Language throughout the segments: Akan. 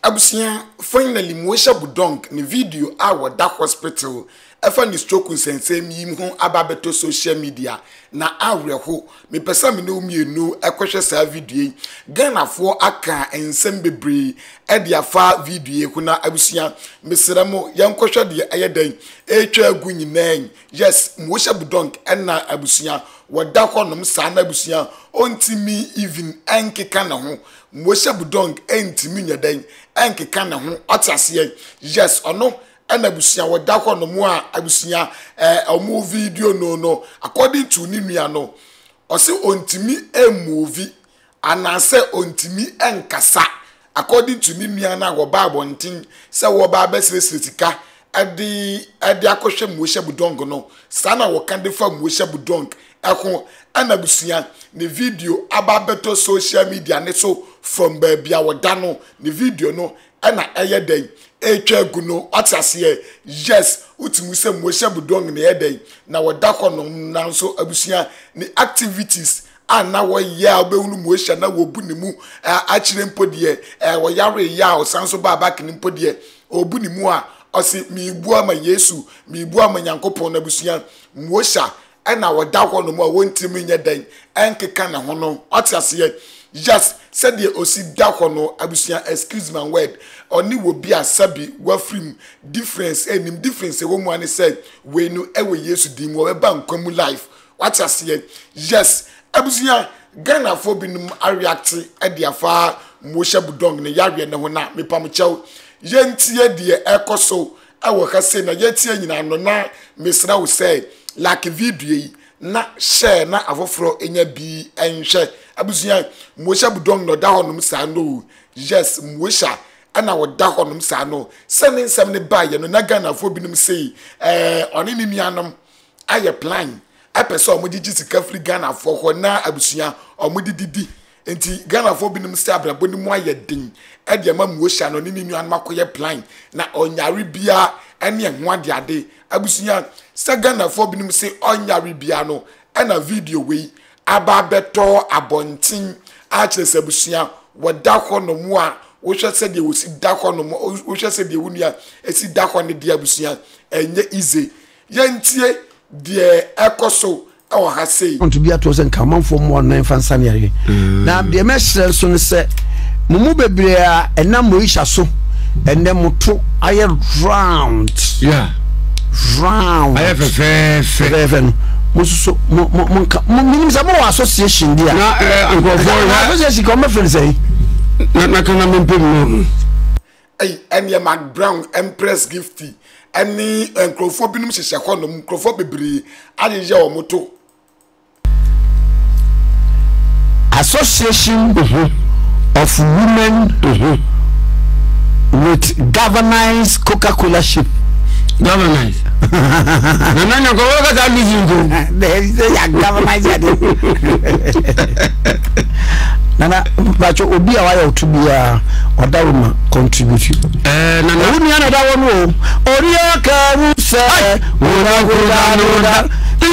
Abusia finally Moesha Buduong ni video a that hospital efa ni stroke nsensem yim ho ababeto social media na awreho me pesa me no mienu ekwehwe sa video Ghana fo aka ensem bebre e dia fa video ku na abusia mesramo yankwehwe de ayeden etwa agu nyinaa yes Moesha Buduong na abusia wada honom sa na abusia ontimi even enkeka na ho Moesha Buduong entimi nyadan enkeka na ho otase yes ono and abusia wada honom a abusia omo video no according to ninua no ose ontimi movie anase ontimi enkasa according to ninua na go bible ntin se wo ba besresika ade akohwe Moesha Buduong no sana wo kan de fa Moesha Buduong eko anabusia ne video ababeto social media ne so from baby awada no ne video no ana eyeden etwa guno atase yes utimu se Moesha Buduong ne yeden na wada kono na so abusia ne activities ana wo ya obehunu Moesha na wo bu ne mu akire mpodie wo yare ya o sanso baba kini mpodie obu ne mu a osi mi bu ama Yesu mi bu ama Nyankopon na abusia Moesha ana wada kono mu a wontimi nyeden enkeka na ho no atase yes said the osi dakono abusia excuse my word oni wo bia sabi wa free difference enim difference wo mu ani said we no ewe Yesu dim wo ba nkwamu life what you say yes abusia Ghana fo binum react e dia fa Moesha Buduong ne yare ne ho na mepam chew yentie de ekoso ewo ka say na yetie nyina no na mesra wo say like video yi na share na afoforo enya bi enhwe abusia Moesha Buduong no da honom sa no yes Moesha ana wo da honom sa no sene nsem ne ba ye no na Ghana fo binum say oni ni nuanom aye plan apeso omudiji sika free Ghana fo ho na abusia omudididi enti Ghana fo binum say abrabo ni mu aye din e de ma Moesha no ni nuanom akoye plan na onyare bia ene ho ade ade abusia sa Ghana fo binum say onyare bia no ana video we ababeto abontin a kyerese abusia wada honom a wo hwe se de wo si da honom wo hwe se de wunua esi da hone de abusia enye ize yentie de ekoso e wo ha sei want to be at was nkamanfo mo na fansa ne yare na de mesrel so ne se mumu bebre a ena Moesha so ene moto aye round yeah round aye fe mususo minimza mo association dia na association ko me friend say na kana mempem enya Mac Brown Empress Gifty ani Nkrumah binum hyehyɛ hɔ no Nkrumah bebre ayeje o moto association of women with galvanized Coca-Cola ship governance nana ko ka ta lizingo ya galvanize nana bacho obi a waya otubia odawuma contribute nana uni ana dawo no ori aka rusa ora ora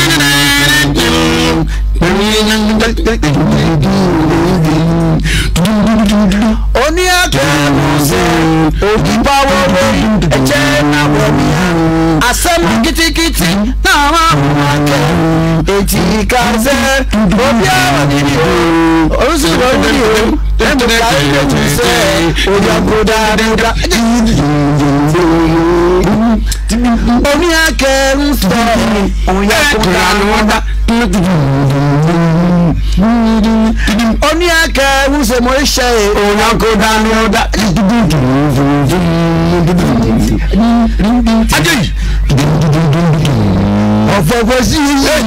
oni aka rusa obi bawo eche na wo asem kitikiti na ma ke Tikese obi a wani o so wani dem ka say obi akoda da oni aka rusa oya koda oni aka rusa Moesha oya koda da ajay ofogwesi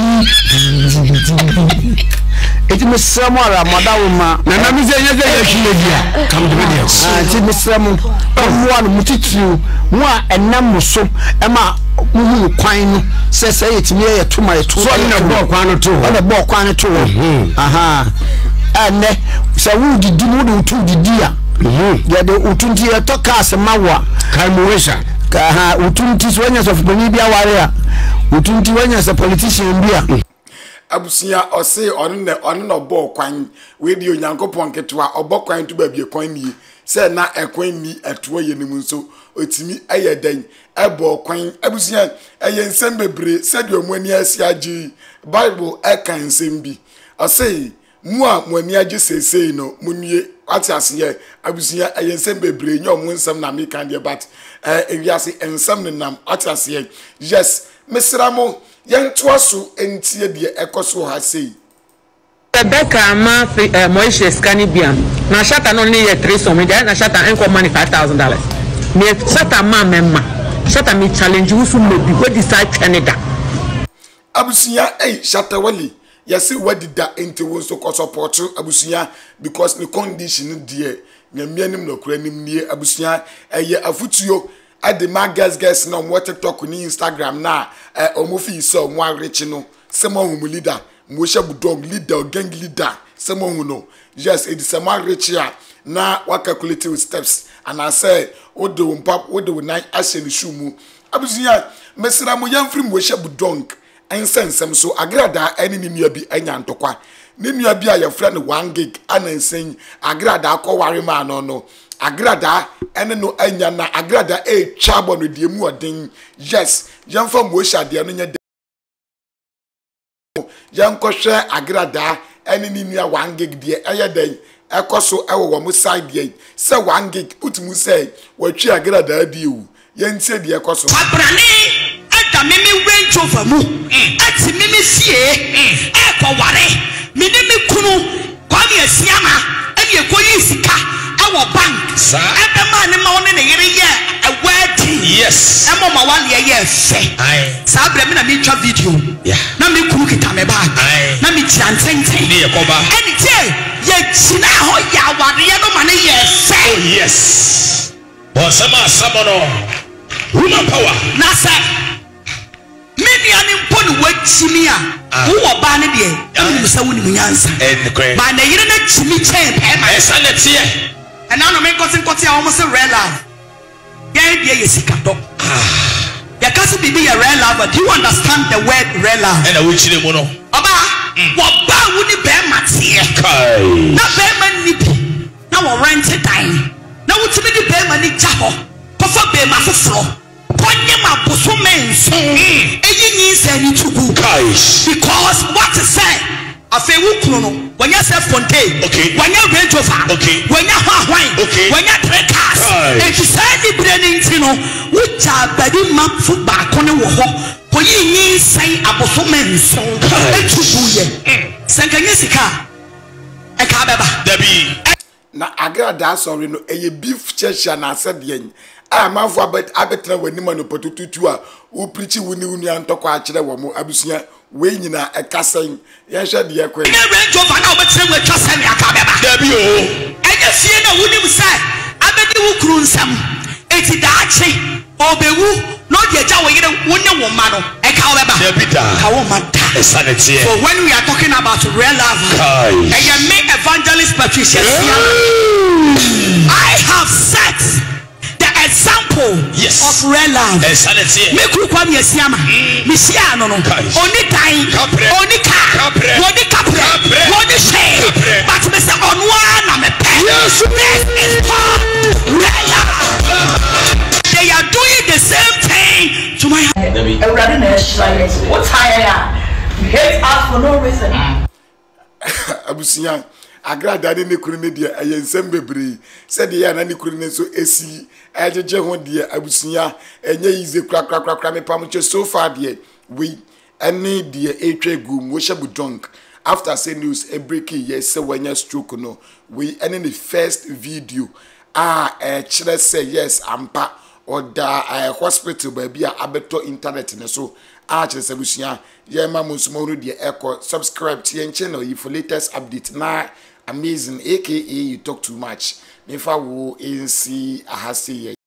eti mesramo ara madawuma nana mi se yeze yehwe dia kam de dia eti mesramo omuwa no mutitu mu a enam so ema muhu kwan no sese yetimi ye toma ye to so na bo kwan no to na bo kwan no to aha ene se wu didi mu de utu didi a ye de utunti ye to cars mawa kai Moesha ka utunti so nya so fuboni bia ware a utunti wanya se politician bia abusia ose onu no bo kwan we di Onyankopon ketwa obo kwan to ba bie kwan ni say na ekwan ni eto ye nim nso otimi ayeden ebo kwan abusia ensem bebre said your money asi agi Bible eka nsem bi say mu a money agi sesei no munue atiase ye abusia ensem bebre nyom nsem na me kan de but ewiase ensem nenam atiase ye yes mesramo yentoaso entie de ekoso ha sei Rebecca ma Moesha scanning biam na shata no ne 3 so me na shata enko money $5,000 me shata ma memma shata me challenge wufu mebi we decide Canada abusia shata wali yesi wadida enti wo so ko support abusia because the condition there na mianim no kura nim nie abusia afutuo ade ma guys na mo TikTok ni Instagram na omofi so mo arechi no sema hu leader Moesha Buduong leader gang leader sema hu no yes it is a arechi na wa calculate with steps and I say odo mpap odo nine ashe ni shumu abusia mesra mo yamfri Moesha Buduong ensensem so agrada eni ni nua bi anya ntokwa ni nua bi a yefra ne 1 gig anansen agrada akọware ma no agrada ene no anya na agrada chabo no die mu odin yes yamfa Moesha de no nya yankọhwe agrada ene ni nua 1 gig de eyeden ekoso ewo mo side de se 1 gig utumu say watwi agrada adiwu yentie de ekoso mimi range over mu ati mimi sie ware mimi kunu Kwame asiama ene ekoyi sika ewo bank ebe ma ne ma one ne yere ye wedding yes emo ma wale ye fe sa bre me na me twa video na me kunu kita me bag na me tiantenten ne yekoba ene tie ye china ho ya ware ye no ma ne ye fe oh yes bosama sabono woman power na sa many an important word chimia who are banning there and so when you answer by the internet chimmy chain and now make us in almost a real love yeah yes you can talk there can't be a real love but do you understand the word real love and I wish you mono aba what ba woni be matie na be man nipi na wo rent time na wo timi di be man ni jaho ko fa be ma foforo because what is said afi wukuno when you say fontaine when you range over when you hwan when you Téárs and you say the branding tino which are body map football kone wo ho ko yin say aboso men so etubuye sankanye sika e ka beba dabi na agrada sorry no eye beef church na said yen amanfo abetra wanima no potututu a wo preach wuni wuni antoko a kire wo mo abusia we nyina ekasen ye hwe de yakwa na range over na obetra we twasem yakabeba dabi o enye fie na wuni say abedi wo kru nsam eti daachi obewu no de agya wo yire woni wo ma no eka obeba dabi da ka wo ma da sanity so when we are talking about real love and me evangelist Patricia I have set example of real love. Me ku Kwame asiama. Me sia no no. Oni time, oni car, oni capre, oni share. But me say on one na me pay. This is called real love. They are doing the same thing to my what hate us for no reason. Abusiyan agrada ne kuru ne dia ayensem bebre said ya na ne kuru ne so esi ajeje ho dia abusiya enye yize kra me pamche so far dia we ene dia etwa gu Moesha Buduong after say news a breaking yes say wanya stroke no we ene the first video chere say yes ampa oda hospital baby abeto internet ne so chere say abusiya ye ma monsumo dia eko subscribe to your channel for latest update na amazing aka you talk too much if I will see a